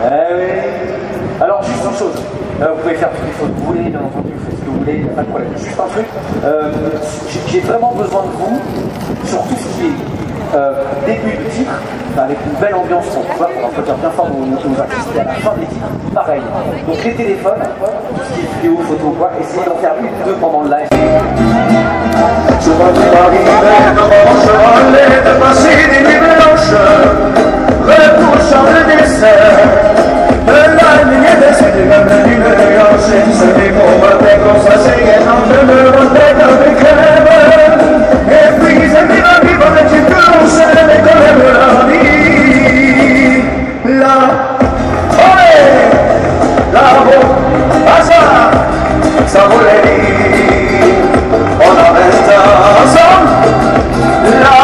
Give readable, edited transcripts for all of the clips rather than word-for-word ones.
Oui. Alors, juste une chose. Vous pouvez faire toutes les fautes que vous voulez, bien entendu, vous faites ce que vous voulez, il n'y a pas de problème. Juste un truc. J'ai vraiment besoin de vous sur tout ce qui est début de titre, avec une belle ambiance pour pouvoir dire bien fort nos artistes, et à la fin des titres, pareil. Donc les téléphones, tout ce qui est vidéo, photo ou quoi, essayez d'en faire une ou deux pendant le live. Je vois tout arriver devant mon chevalet, de passer des nuits blanches, retouchant le dessert, de la ligne des cités, même d'une nuance, c'est des mots matin comme ça, c'est gagnant, je me retête avec crème, et puis c'est qui va vivre avec une douce, mais quand même la vie, là, olé, là-haut, à ça voulait dire, on en reste ensemble, là,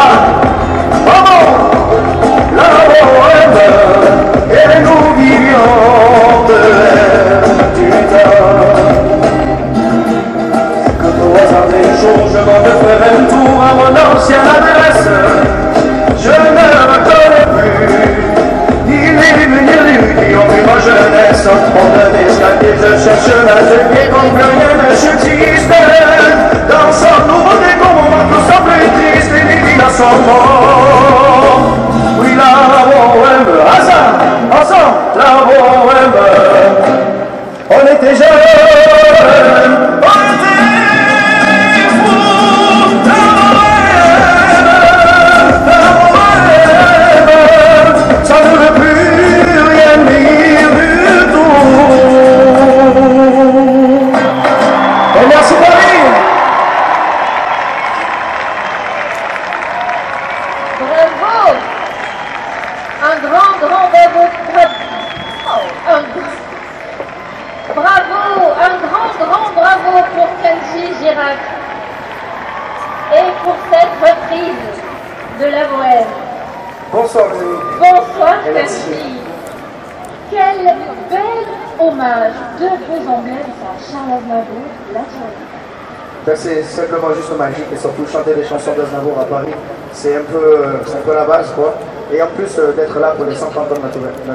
et nous vivions de l'air du temps. Quand au hasard des jours, je m'en ferai un tour à mon ancienne adresse, je ne reconnais plus ni les ni les qui ont vu ma jeunesse. On me escalier, je cherche l'atelier, comme plus rien ne subsiste. Dans son nouveau décor, mon marque semble triste et les vies à son mort. Oui, la bohème, ensemble, la bohème, on était jeunes, on était fous, la bohème, ça ne veut plus rien dire du tout. Et merci Paris. Bravo! Un grand bravo! Bravo! Un grand bravo pour Kenji Girac et pour cette reprise de la Bohème. Bonsoir les amis. Bonsoir Et merci. Kenji. Quel bel hommage de vos emblèmes à Charles Aznavour, la soirée. C'est simplement juste magique et surtout chanter des chansons d'Aznavour à Paris, c'est un peu la base quoi. Et en plus d'être là pour les 130 ans de